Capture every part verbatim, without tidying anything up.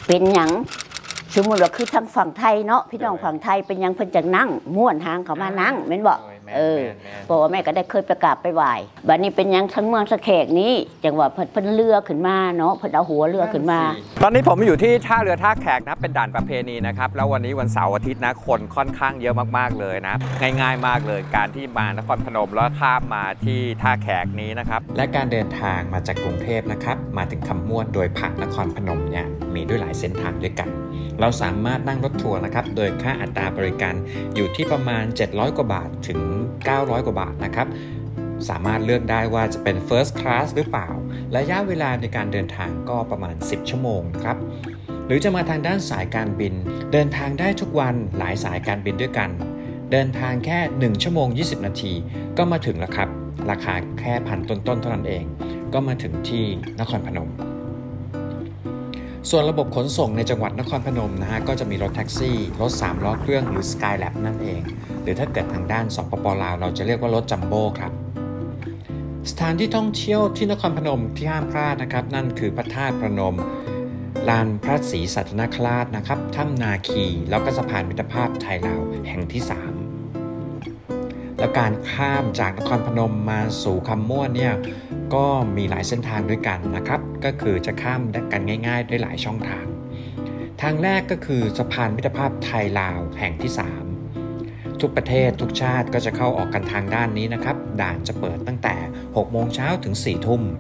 เป็นหยังสมมติว่าคือทางฝั่งไทยเนาะพี่น้องฝั่งไทยเป็นยังเพิ่นจะนั่งม้วนหางเขามานั่งแม่นบอกเออเพราะว่าแม่ก็ได้เคยประกาศไปไหว้บัดนี้เป็นยังทั้งเมืองสะแขกนี้จังหวะเพิ่นเรือขึ้นมาเนาะเพิ่นเอาหัวเรือขึ้นมาตอนนี้ผมอยู่ที่ท่าเรือท่าแขกนะเป็นด่านประเพณีนะครับแล้ววันนี้วันเสาร์อาทิตย์นะคนค่อนข้างเยอะมากๆเลยนะง่ายๆมากเลยการที่มานครพนมแล้วข้ามมาที่ท่าแขกนี้นะครับและการเดินทางมาจากกรุงเทพนะครับมาถึงคำม่วนโดยผ่านนครพนมเนี่ยมีด้วยหลายเส้นทางด้วยกันเราสามารถนั่งรถทัวร์นะครับโดยค่าอัตราบริการอยู่ที่ประมาณเจ็ดร้อยกว่าบาทถึงเก้าร้อยกว่าบาทนะครับสามารถเลือกได้ว่าจะเป็น First Class หรือเปล่าระยะเวลาในการเดินทางก็ประมาณสิบชั่วโมงครับหรือจะมาทางด้านสายการบินเดินทางได้ทุกวันหลายสายการบินด้วยกันเดินทางแค่หนึ่งชั่วโมงยี่สิบนาทีก็มาถึงแล้วครับราคาแค่พันต้นๆเท่านั้นเองก็มาถึงที่นครพนมส่วนระบบขนส่งในจังหวัดนครพนมนะฮะก็จะมีรถแท็กซี่รถสามล้อเครื่องหรือ Skylab นั่นเองหรือถ้าเกิดทางด้านสปป.ลาวเราจะเรียกว่ารถจัมโบ้ครับสถานที่ท่องเที่ยวที่นครพนมที่ห้ามพลาดนะครับนั่นคือพระธาตุพนมลานพระศรีสัตนคราชนะครับถ้ำนาคีแล้วก็สะพานมิตรภาพไทยลาวแห่งที่สามแล้วการข้ามจากนครพนมมาสู่คำม่วนเนี่ยก็มีหลายเส้นทางด้วยกันนะครับก็คือจะข้ามกันง่ายๆด้วยหลายช่องทางทางแรกก็คือสะพานมิตรภาพไทยลาวแห่งที่สามทุกประเทศทุกชาติก็จะเข้าออกกันทางด้านนี้นะครับด่านจะเปิดตั้งแต่หกโมงเช้าถึงสี่ทุ่ม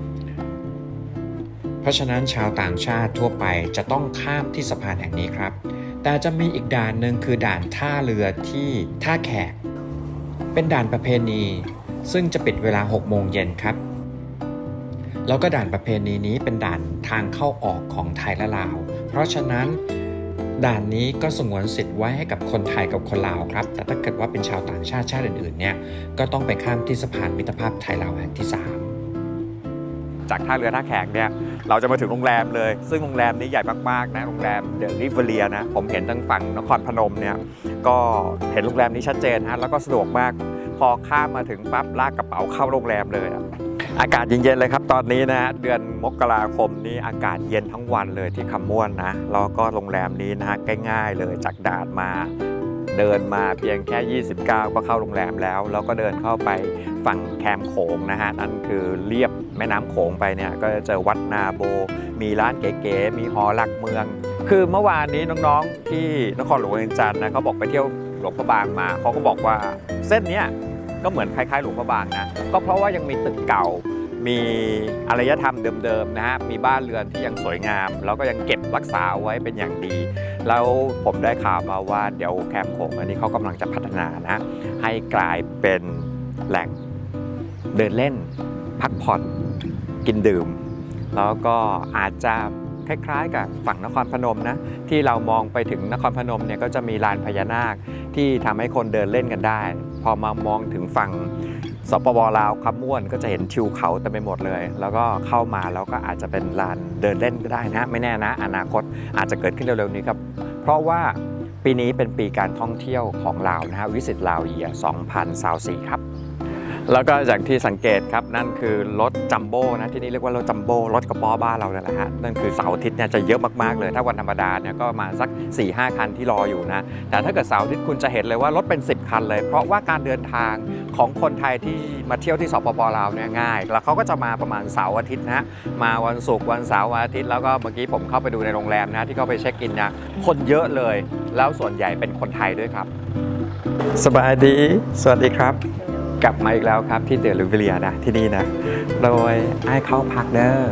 เพราะฉะนั้นชาวต่างชาติทั่วไปจะต้องข้ามที่สะพานแห่งนี้ครับแต่จะมีอีกด่านหนึ่งคือด่านท่าเรือที่ท่าแขกเป็นด่านประเพณีซึ่งจะปิดเวลาหกโมงเย็นครับแล้วก็ด่านประเพณีนี้เป็นด่านทางเข้าออกของไทยและลาวเพราะฉะนั้นด่านนี้ก็สงวนสิทธิ์ไว้ให้กับคนไทยกับคนลาวครับแต่ถ้าเกิดว่าเป็นชาวต่างชาติชาติอื่นๆเนี่ยก็ต้องไปข้ามที่สะพานมิตรภาพไทยลาวแห่งที่สามจากท่าเรือท่าแขกเนี่ยเราจะมาถึงโรงแรมเลยซึ่งโรงแรมนี้ใหญ่มากๆนะโรงแรมเดอะริเวเรียนะผมเห็นทางฝั่งนครพนมเนี่ยก็เห็นโรงแรมนี้ชัดเจนฮะแล้วก็สะดวกมากพอข้ามมาถึงปั๊บลากกระเป๋าเข้าโรงแรมเลยอากาศเย็นๆเลยครับตอนนี้นะเดือนมกราคมนี้อากาศเย็นทั้งวันเลยที่คำม่วนนะแล้วก็โรงแรมนี้นะฮะง่ายๆเลยจากด่านมาเดินมาเพียงแค่ยี่สิบเก้าก็เข้าโรงแรมแล้วแล้วก็เดินเข้าไปฝั่งแคมโขงนะฮะนั่นคือเลียบแม่น้ำโขงไปเนี่ยก็จะเจอวัดนาโบมีร้านเก๋ๆมีหอหลักเมืองคือเมื่อวานนี้น้องๆที่นครหลวงเวียงจันทร์นะเขาบอกไปเที่ยวหลวงพระบางมาเขาก็บอกว่าเส้นเนี้ยก็เหมือนคล้ายๆหลวงพระบางนะก็เพราะว่ายังมีตึกเก่ามีอารยธรรมเดิมๆนะฮะมีบ้านเรือนที่ยังสวยงามแล้วก็ยังเก็บรักษาไว้เป็นอย่างดีแล้วผมได้ข่าวมาว่าเดี๋ยวแคมป์โขงอันนี้เขากำลังจะพัฒนานะให้กลายเป็นแหล่งเดินเล่นพักผ่อนกินดื่มแล้วก็อาจจะคล้ายๆกับฝั่งนครพนมนะที่เรามองไปถึงนครพนมเนี่ยก็จะมีลานพญานาคที่ทำให้คนเดินเล่นกันได้พอมามองถึงฝั่งสปป.ลาวคำม่วนก็จะเห็นทิวเขาเต็มไปหมดเลยแล้วก็เข้ามาแล้วก็อาจจะเป็นลานเดินเล่นก็ได้นะไม่แน่นะอนาคตอาจจะเกิดขึ้นเร็วๆนี้ครับเพราะว่าปีนี้เป็นปีการท่องเที่ยวของลาวนะฮะวิสิตลาวเยียร์สองพันยี่สิบสี่ครับแล้วก็จากที่สังเกตครับนั่นคือรถจัมโบ้นะที่นี่เรียกว่ารถจัมโบ้รถกระป๋อบ้านเราเนี่ยแหละฮะนั่นคือเสาร์อาทิตย์เนี่ยจะเยอะมากๆเลยถ้าวันธรรมดาเนี่ยก็มาสัก สี่ห้า คันที่รออยู่นะแต่ถ้าเกิดเสาร์อาทิตย์คุณจะเห็นเลยว่ารถเป็นสิบคันเลยเพราะว่าการเดินทางของคนไทยที่มาเที่ยวที่สปป.ลาวเนี่ยง่ายแล้วเขาก็จะมาประมาณเสาร์อาทิตย์นะมาวันศุกร์วันเสาร์วันอาทิตย์แล้วก็เมื่อกี้ผมเข้าไปดูในโรงแรมนะที่เขาไปเช็คอินนะคนเยอะเลยแล้วส่วนใหญ่เป็นคนไทยด้วยครับสบายดีสวัสดีครับกลับมาอีกแล้วครับที่เดอะริเวเรียนะที่นี่นะโดยให้เข้าพักเด้อ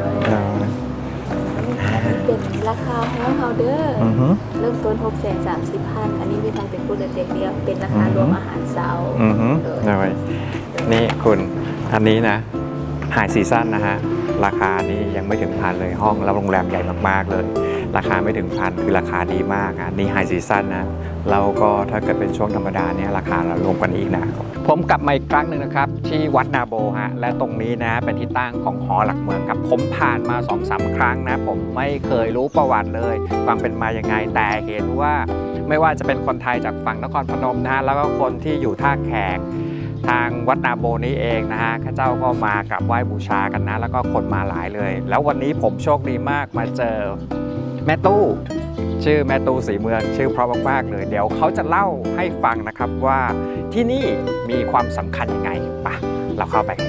เป็นราคาของเราเด้อเริ่มต้นหกแสนสามสิบพันอันนี้มีทางเป็นผู้เด็กเดียวเป็นราคารวมอาหารเช้าเลยนี่คุณอันนี้นะไฮซีซั่นนะฮะราคานี้ยังไม่ถึงพันเลยห้องแล้วโรงแรมใหญ่มากๆเลยราคาไม่ถึงพันคือราคาดีมากอ่ะนี่ไฮซีซั่นนะแล้วก็ถ้าเกิดเป็นช่วงธรรมดาเนี่ยราคาเรารวมกันอีกนะผมกลับมาอีกครั้งหนึ่งนะครับที่วัดนาโบฮะและตรงนี้นะเป็นที่ตั้งของหอหลักเมืองครับผมผ่านมา สองสาม ครั้งนะผมไม่เคยรู้ประวัติเลยความเป็นมายังไงแต่เห็นว่าไม่ว่าจะเป็นคนไทยจากฝั่งนครพนมนะแล้วก็คนที่อยู่ท่าแขกทางวัดนาโบนี้เองนะฮะข้าเจ้าก็มากราบไหว้บูชากันนะแล้วก็คนมาหลายเลย แล้ววันนี้ผมโชคดีมากมาเจอแม่ตู้ชื่อแม่ตู้สีเมืองชื่อเพราะมากๆเลยเดี๋ยวเขาจะเล่าให้ฟังนะครับว่าที่นี่มีความสำคัญยังไงปะเราเข้าไป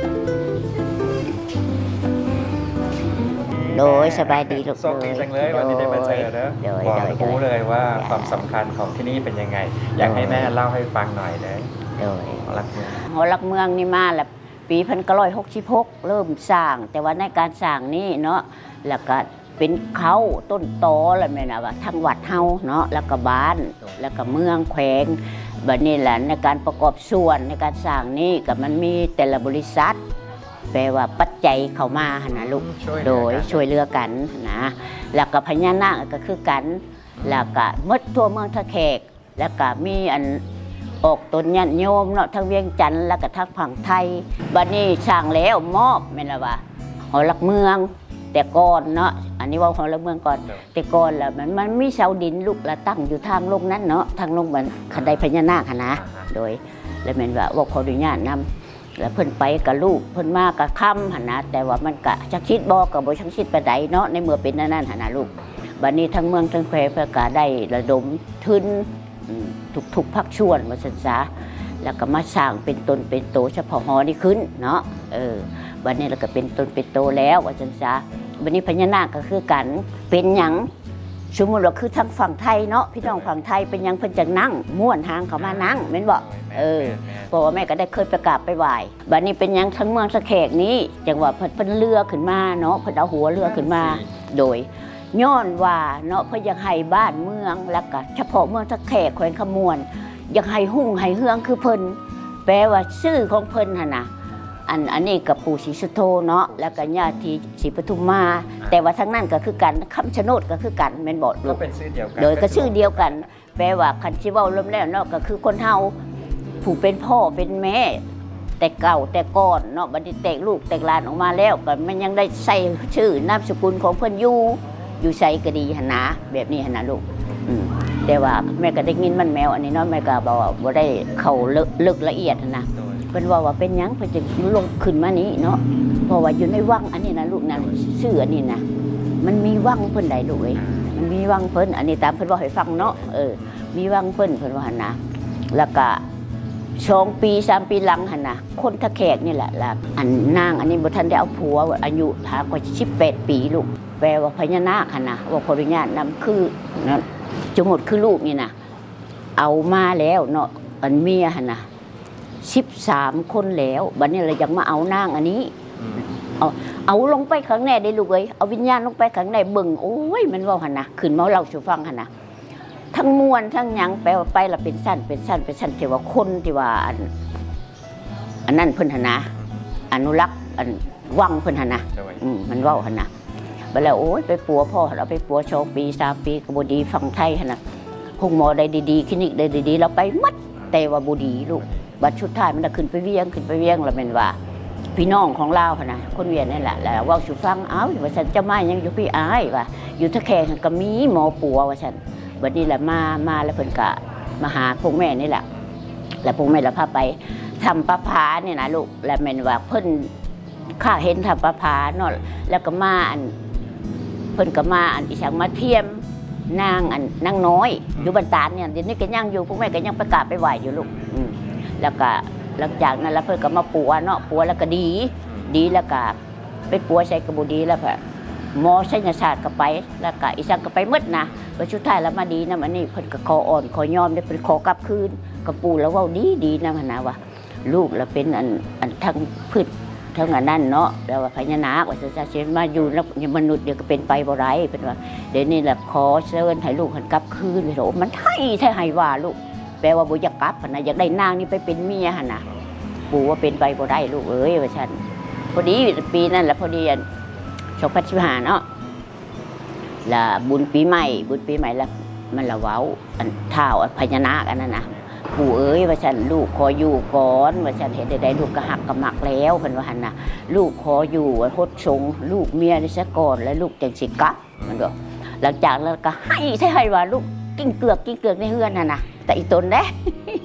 โดยสบายดีลูกโชคดีจังเลยวันนี้ได้มาเจอเนอะโดยบอกโดยรู้เลยว่าความสำคัญของที่นี่เป็นยังไงอยากให้แม่เล่าให้ฟังหน่อยเลยโดยหอลักเมืองหอลักเมืองนี่มาแล้วปีพันเก้าร้อยหกสิบหกเริ่มสร้างแต่ว่าในการสร้างนี่เนาะแล้วก็เป็นเขาต้นตออะไรไม่นะว่าทั้งวัดเฮาเนาะแล้วก็บ้านแล้วก็เมืองแขวงแบบนี้แหละในการประกอบส่วนในการสร้างนี่ก็มันมีแต่ละบริษัทแปลว่าปัจจัยเข้ามาหนะลูกโดยช่วยเหลือกันนะแล้วก็พญานาคก็คือกันแล้วก็มดทั่วเมืองท่าแขกแล้วก็มีอันออกตนญาติโยมเนาะทั้งเวียงจันทร์แล้วก็ทั้งฝั่งไทยบัดนี้สร้างแล้วมอบแม่นละว่าหอลักเมืองแต่ก่อนเนาะอันนี้ว่าหอลักเมืองก่อนแต่ก่อนแล้วมันมันมีเสาดินลูกละตั้งอยู่ทางลงนั้นเนาะทางลงมันคันไดพญานาคนะโดยแล้วแม่นว่าว่าขออนุญาตนำแล้วเพิ่นไปกับลูกเพิ่นมากับค่ำหันนะแต่ว่ามันกะชักชิดบอกกับโบชักชิดไปใดเนาะในเมื่อเป็นนั่นนั่นหันนะลูกบัดนี้ทั้งเมืองทั้งแควเพื่อกะได้ระดมทุนทุกทุกภาคส่วนมาศึกษาแล้วก็มาสร้างเป็นตนเป็นโตเฉพาะหอนี้ขึ้นเนาะเออบัดนี้เราก็เป็นตนเป็นโตแล้วว่าศึกษาบัดนี้พญานาคก็คือกันเป็นหยังสมมติว่าคือทางฝั่งไทยเนาะพี่น้องฝั่งไทยเป็นยังเพิ่นจะนั่งม้วนหางเขามานั่งแม่นบอกเออเพราะว่าแม่ก็ได้เคยประกาศไปไหว้บัดนี้เป็นยังทั้งเมืองสะแขกนี้จังหวะเพิ่นเรือขึ้นมาเนาะเพิ่นเอาหัวเรือขึ้นมาโดยย้อนว่าเนาะเพิ่นอยากให้บ้านเมืองแล้วก็เฉพาะเมืองสะแขกแขวงขมวนอยากให้หุ่งให้เฮืองคือเพิ่นแปลว่าชื่อของเพิ่นหั่นน่ะอันอันนี้กับปู่ศรีสุโธเนาะแล้วก็ญาติศรีปทุมมาแต่ว่าทั้งนั้นก็คือกันคำชะโนดก็คือกันแม่นบ่ลูก็กเป็นชื่อเดียวกันโดยก็ชื่อเดียวกันแปลว่าคันชิเว้าล้มแล้วเนาะก็คือคนเฮาผู้เป็นพ่อเป็นแม่แต่เก่าแต่ก่อนเนาะบัดนี้แตกลูกแตกหลานออกมาแล้วก็มันยังได้ใส่ชื่อนามสกุลของเพิ่นอยู่อยู่ใส่ก็ดีหั่นนะแบบนี้หั่นนะลูกแต่ว่าแม่ก็ได้ยินมันแมวอันนี้เนาะแม่ก็บอกว่าบ่ได้เข้าลึกละเอียดนะเพิ่นว่าว่าเป็นหยังเพิ่นจะลงขึ้นมานี้เนาะเพราะว่าอยู่ในวังอันนี้นะลูกนะชื่ออันนี้นะมันมีวังเพิ่นใดลูกเอ้ยมันมีวังเพิ่นอันนี้ตามเพิ่นบอกให้ฟังเนาะเออมีวังเพิ่นเพิ่นว่าหั่นนะแล้วก็สองปีสามปีหลังหั่นนะคนทะแขกนี่แหละล่ะอันนางอันนี้บ่ทันได้เอาผัวอายุหากว่าสิบแปดปีลูกแปลว่าพญานาคหั่นนะว่าขออนุญาตนำคือนะจงหมดคือลูกนี่นะเอามาแล้วเนาะอันเมียหั่นนะสิบสามคนแล้วบัดนี้เรายังมาเอานางอันนี้เอาเอาลงไปข้างในได้ลูกเอ้ยเอาวิญญาณลงไปข้างในเบิ่งโอ้ยมันว่าหั่นนะขึ้นมาเล่าสู่ฟังหั่นนะทั้งมวลทั้งหยังแปลว่าไปละเป็นสั้นเป็นสั้นเป็นสั้นที่ว่าคนที่ว่าอันอันนั้นเพิ่นหั่นนะอนุรักษ์อันวังเพิ่นหั่นนะอืมมันว่าหั่นนะบัดแล้วโอ้ยไปปัวพ่อเราไปปัวสองปีสามปีก็บ่ดีฝั่งไทยหั่นนะห้องหมอได้ดีๆคลินิกได้ดีๆเราไปมัดแต่ว่าบ่ดีลูกบัดชุดท้ายมันขึ้นไปเวียงขึ้นไปเวียงแล้วแม่นว่าพี่น้องของเราค่ะนะคนเวียนนี่แหละแล้วว่าสุฟังเอ้าว่าฉันจะมายังอยู่พี่อายว่าอยู่ทะแคงก็มีหมอปัวว่าฉันบัดนี้แหละมามาแล้วเพิ่นก็มาหาพวกแม่นี่แหละแล้วพวกแม่ละพาไปทำประพาเนี่ยนะลูกแล้วแม่นว่าเพิ่นข้าเห็นทำประพาเนาะแล้วก็มาอันเพิ่นก็มาอันอีสังมาเทียมนางอันนางน้อยอยู่บรรดาเนี่ยเดี๋ยวนี้ก็ยังอยู่พวกแม่ก็ยังประกาศไปไหวอยู่ลูกแล้วก็หลังจากนั้นแล้วเพื่อนก็มาปัวเนาะปัวแล้วก็ดีดีแล้วก็ไปปัวใส่กระบุดีแล้วพอหมอศัลยศาสตร์ก็ไปแล้วก็อีสังก็ไปมืดนะไปชุดท้ายแล้วมาดีนะมันนี่เพื่อนก็คออ่อนคอยอมได้เป็นคอกลับคืนกระปูแล้วว่าดีดีนะมันนะว่าลูกเราเป็นอันอันทั้งพืชทั้งอันนั้นเนาะแล้วว่าพญานาคว่าจะเชิญมาอยู่แล้วมนุษย์เดี๋ยวก็เป็นไปบ่ไรเป็นว่าเดี๋ยวนี้แหละขอเชิญให้ลูกหันกลับคืนเลยโหมันไทยใช่ให้ว่าลูกแปลว่าบุญอยากกลับนะอยากได้นางนี่ไปเป็นเมียหันนะปู่ว่าเป็นไปบ่ได้ลูกเอ้ยว่าฉันพอดีปีนั้นแหละพอดีสองพันสิบห้าเนาะละบุญปีใหม่บุญปีใหม่แล้วมันละเว้าอันเท้าพญานาคอันนั้นนะปู่เอ้ยว่าฉันลูกขออยู่ก่อนว่าฉันเห็นได้ลูกกระหักกระหมักแล้วเพิ่นว่าหันนะลูกขออยู่หดชงลูกเมียนี่ซะก่อนแล้วลูกจังสิกลับมันก็หลังจากนั้นก็ให้ใช่ให้ว่าลูกกิ้งเกือกกิ้งเกือกในเฮือนน่ะนะแต่อีตนเด้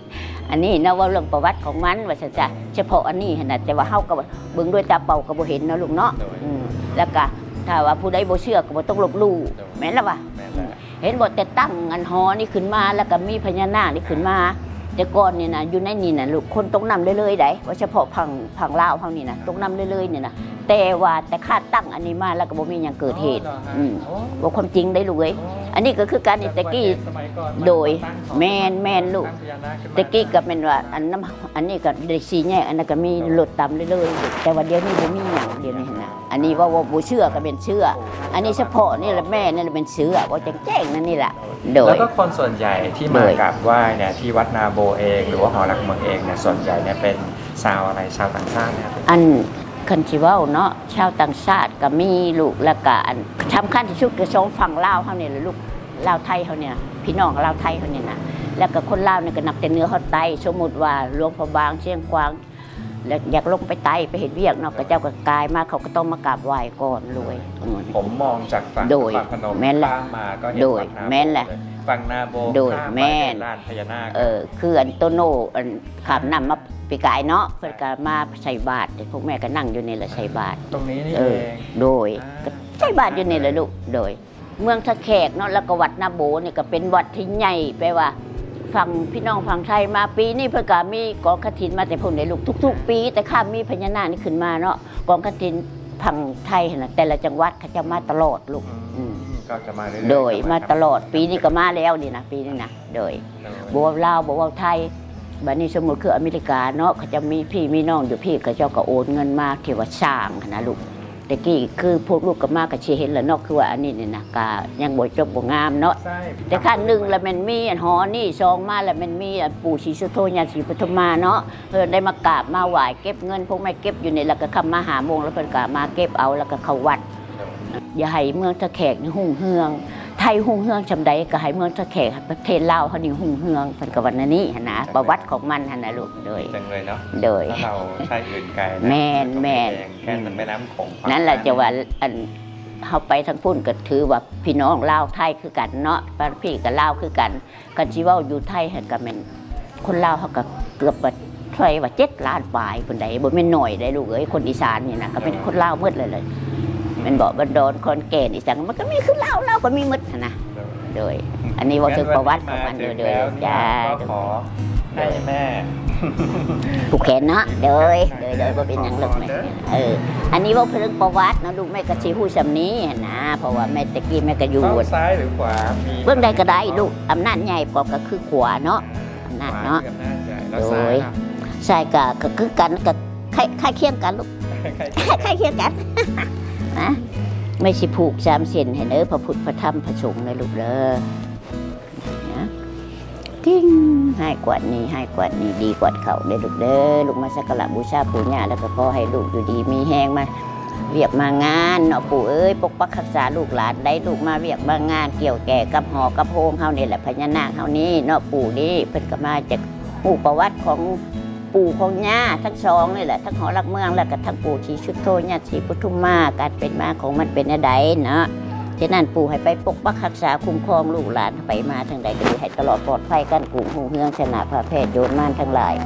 อันนี้นะว่าเรื่องประวัติของมันว่าจะจะเฉพาะอันนี้ขนาดแต่ว่าเฮาก็เบิ่งด้วยตาเปล่าก็บ่เห็นเนาะลูกเนาะแล้วก็ถ้าว่าผู้ใดบ่เชื่อก็บ่ต้องลบหลู่แม่นล่ะวะเห็นบ่แต่ตั้งอันหอนี่ขึ้นมาแล้วก็มีพญานาคนี่ขึ้นมาแต่ก่อนนี่นะอยู่ในนี่นะลูกคนตกน้ำเรื่อยๆได้ว่าเฉพาะพังพังลาวเฮานี่นะตกน้ำเรื่อยๆเนี่ยนะแต่ว่าแต่คาดตั้งอันนี้มาแล้วก็บ่มีหยังเกิดเหตุว่าความจริงได้ลูกเอ้ยอันนี้ก็คือการอิตากี้โดยแมนแมนลูกตะกี้ก็เป็นว่าอันน้ำอันนี้ก็ได้สีแยกอันนั้นก็มีหลุดต่ำเรื่อยๆแต่ว่าเดี๋ยวนี้บ่มีอย่างเดียวนี้นะอันนี้ว่าว่าบ่เชื่อก็เป็นเชื่ออันนี้เฉพาะนี่แหละแม่นี่แหละเป็นเชื่อว่าแจ้งนั่นนี่แหละโดยแล้วก็คนส่วนใหญ่ที่มากราบไหว้เนี่ยที่วัดนาโบเองหรือว่าหอหลักเมืองเองเนี่ยส่วนใหญ่เนี่ยเป็นชาวอะไรชาวต่างชาติเนี่ยอันคันชิว่าเนาะชาวต่างชาติก็มีลูกและก็อันสำคัญที่สุดคือสองฝั่งลาวเขาเนี่ยเลยลูกลาวไทยเขาเนี่ยพี่น้องลาวไทยเขาเนี่ยนะแล้วก็คนลาวเนี่ยก็นับแต่เนื้อเขาไตสมมติว่าหลวงพ่อบางเชียงกวางแล้วอยากลงไปไตไปเห็นเวียกเนาะก็เจ้าก็กายมาเขาก็ต้องมากราบไหว้ก่อนรวยผมมองจากฝั่งโดยพนมแม่นแหละมาก็เห็นโดยแม่นแหละฝั่งนาโบโดยแม่นลานพญานาคเออคืออันโตโน่อันขามนำมาปีกายเนาะเพื่อนก็มาใส่บาตรพวกแม่ก็นั่งอยู่นี่แหละใส่บาตรตรงนี้นี่เองโดยใส่บาตรอยู่นี่แหละลูกโดยเมืองทะแขกเนาะแล้วก็วัดนาโบนี่ก็เป็นวัดที่ใหญ่แปลว่าฝั่งพี่น้องฝั่งไทยมาปีนี้เพื่อนก็มีกองกฐินมาแต่พวกไหนลูกทุกๆปีแต่ข้ามมีพญานาคนี่ขึ้นมาเนาะกองกฐินฝั่งไทยนะแต่ละจังหวัดเขาจะมาตลอดลูกก็จะมาเรื่อยๆโดยมาตลอดปีนี้ก็มาแล้วนี่นะปีนี้นะโดยบัวลาวบัวไทยบัดนี้สมมติคืออเมริกาเนาะเขาจะมีพี่มีน้องอยู่พี่ก็เจ้าก็โอนเงินมาเกี่ยวกับช่างนะลูกแต่กี้คือพวกลูกก็มาก็เชียเห็นแล้วเนาะคือว่าอันนี้เนี่ยนะกายังบ่จบบ่งามเนาะแต่ขั้นหนึ่งแล้วมันมีอันหอนี่ซองมาแล้วมันมีอันปู่ศรีสุโธญาศรีปทุมมาเนาะเพิ่นได้มากราบมาไหว้เก็บเงินพวกแม่เก็บอยู่ในแล้วก็คำมาหาโมงแล้วเพิ่นก็มาเก็บเอาแล้วก็เข้าวัดอย่าให้เมืองตะแขกนี่หุ่งเฮืองไทยหุ่งเฮืองจำได้ก็ให้เมืองตะแขกประเทศลาวเขานี่หุ่งเฮืองเป็นกับวันนี้นะประวัติของมันนะลูกโดยจังเลยเนาะโดยถ้าเราใช้อื่นไกลแม่นแม่นแค่มันแม่น้ำคงนั่นแหละจะว่าอันเขาไปทางพุ่นก็ถือว่าพี่น้องลาวไทยคือกันเนาะพี่กับลาวคือกันกันชีว่าอยู่ไทยเห็นกันเป็นคนลาวเขาก็เกือบว่าใช่ว่าเจ็ดล้านฝ่ายคนใดบ่ไม่หน่อยได้ลูกเอ้ยคนอีสานนี่นะก็เป็นคนลาวมืดเลยเลยมันบอกบันดอนคนแก่อีสังมันก็มีคือเล่าเล่าก็มีมืดนะโดยอันนี้ว่าถึงประวัติของมันโดยโดยจ้าขอให้แม่ผูกแขนเนาะโดยโดยโดยว่าเป็นอย่างลึกไหมเอออันนี้ว่าเรื่องประวัตินะลูกแม่กระชีหู้สำนี้นะเพราะว่าแม่ตะกี้แม่กระยูดซ้ายหรือขวาเบื้องใดก็ได้ลูกอำนาจใหญ่กว่าก็คือขวาเนาะอำนาจเนาะโดยใช่ก็คือกันกับใครใครเคียงกันลูกใครเคียงกันนะไม่ใช่ผูกสามเส้นเห็นเออพระพุทธพระธรรมพระสงฆ์ในลูกเด้อนะกิ้งให้กว่านี้ให้กว่านี้ดีกว่าเขาได้ลูกเด้อลูกมาสักการะบูชาปู่ย่าแล้วก็ขอให้ลูกอยู่ดีมีแห้งมาเวียกมางานเนาะปู่เอ้ยปกปักรักษาลูกหลานได้ลูกมาเวียกมางานเกี่ยวแก่กับหอกับโฮงเฮานี่แหละพญานาคเฮานี่เนาะปู่นี่เพิ่นก็มาจากผู้ประวัติของปู่ของย่าทั้งสองนี่แหละทั้งหอรักเมืองแล้วก็ทั้งปู่ศรีสุโธญาศรีปทุมมาการเป็นมาของมันเป็นอะไรเนาะฉะนั้นปู่ให้ไปปกปักรักษาคุ้มครองลูกหลานไปมาทางใดก็ดีให้ตลอดปลอดภัยกันกลุ่มหูเฮืองชนะพระแพทย์โยนม่านทั้งหลาย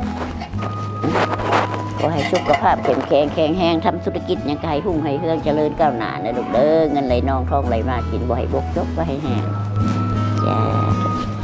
ก็ให้สุขภาพแข็งแข็งแข็งแห้งทำธุรกิจยังไงหุ่งให้เฮืองเจริญก้าวหน้านะลูกเด้อเงินไหลนองทองไหลมากินบ่ให้บกจบบ่ให้แห้งจ้า